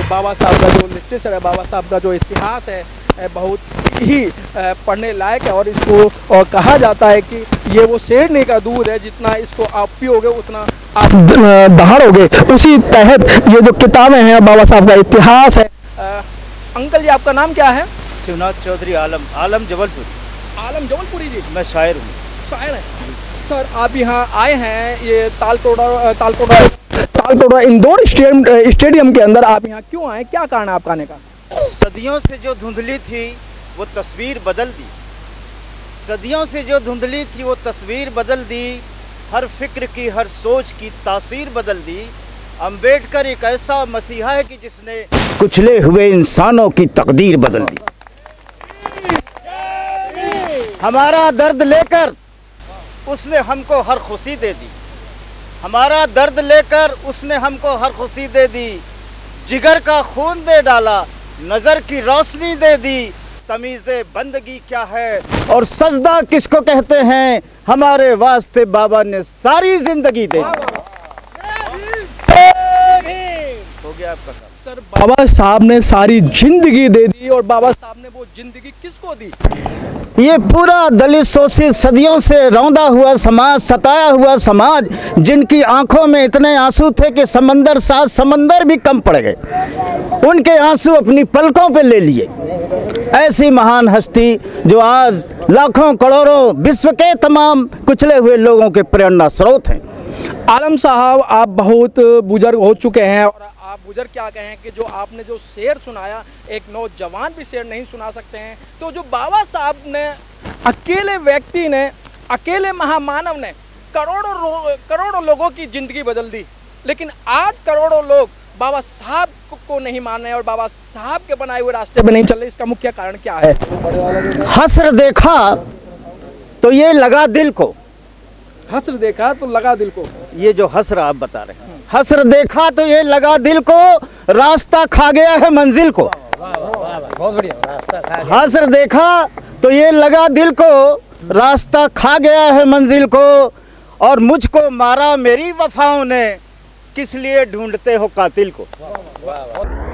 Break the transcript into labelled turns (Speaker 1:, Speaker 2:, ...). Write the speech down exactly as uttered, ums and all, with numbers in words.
Speaker 1: बाबा साहब का जो लिटरेचर है, बाबा साहब का जो इतिहास है बहुत ही पढ़ने लायक है। और इसको और कहा जाता है कि ये वो शेरनी का दूध है, जितना इसको आप पियोगे उतना आप दहाड़ोगे। उसी तहत ये जो किताबें हैं बाबा साहब का इतिहास है। आ, अंकल जी, आपका नाम क्या है?
Speaker 2: शिवनाथ चौधरी आलम, आलम जबलपुरी।
Speaker 1: आलम जबलपुरी जी?
Speaker 2: मैं शायर हूँ।
Speaker 1: शायर हैं सर। आप यहाँ आए हैं ये तालकोड़ा तालकोड़ा तालकोड़ा इंडोर स्टेडियम के अंदर, आप यहाँ क्यों आए, क्या कारण है आपका आने का?
Speaker 2: सदियों से जो धुंधली थी वो तस्वीर बदल दी, सदियों से जो धुंधली थी वो तस्वीर बदल दी, हर फिक्र की हर सोच की तासीर बदल दी। अंबेडकर एक ऐसा मसीहा है कि जिसने कुचले हुए इंसानों की तकदीर बदल दी। हमारा दर्द लेकर उसने हमको हर खुशी दे दी, हमारा दर्द लेकर उसने हमको हर खुशी दे दी। जिगर का खून दे डाला, नज़र की रोशनी दे दी। तमीज़े बंदगी क्या है और सजदा किसको कहते हैं, हमारे वास्ते बाबा ने सारी जिंदगी दे दी। हो गया आपका काम।
Speaker 1: सर, बाबा साहब ने सारी जिंदगी दे दी, और बाबा साहब ने वो जिंदगी किसको दी?
Speaker 2: ये पूरा दलित शोषित सदियों से रौंदा हुआ समाज, सताया हुआ समाज, जिनकी आंखों में इतने आंसू थे कि समंदर साथ समंदर भी कम पड़ गए, उनके आंसू अपनी पलकों पे ले लिए। ऐसी महान हस्ती जो आज लाखों करोड़ों विश्व के तमाम कुचले हुए लोगों के प्रेरणा स्रोत हैं।
Speaker 1: आलम साहब, आप बहुत बुजुर्ग हो चुके हैं, और आप बुजुर्ग क्या कहें कि जो आपने जो शेर सुनाया, एक नौजवान भी शेर नहीं सुना सकते हैं। तो जो बाबा साहब ने, अकेले व्यक्ति ने, अकेले महामानव ने करोड़ों करोड़ों लोगों की ज़िंदगी बदल दी, लेकिन आज करोड़ों लोग बाबा साहब को नहीं मान रहे और बाबा साहब के बनाए हुए रास्ते पे नहीं चल रहे। इसका मुख्य कारण क्या है?
Speaker 2: हस्र देखा तो ये लगा दिल को,
Speaker 1: हस्र देखा तो लगा दिल को।
Speaker 2: ये जो हस्र आप बता रहे हैं, हस्र देखा तो ये लगा दिल को, रास्ता खा गया है मंजिल को।
Speaker 3: बहुत बढ़िया।
Speaker 2: हस्र देखा तो ये लगा दिल को, रास्ता खा गया है मंजिल को। और मुझको मारा मेरी वफाओं ने, किस लिए ढूंढते हो कातिल को।